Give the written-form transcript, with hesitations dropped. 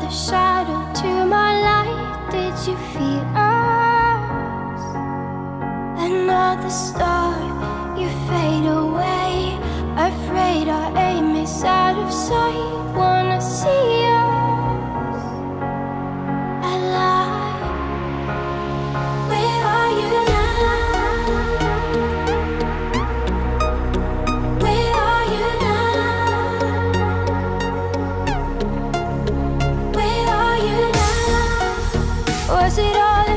another shadow to my light. Did you feel us? Another star, you fade away. Afraid our aim is out of sight. Wanna see us alive. Where are you now? Where are you now? Where are you now? Was it all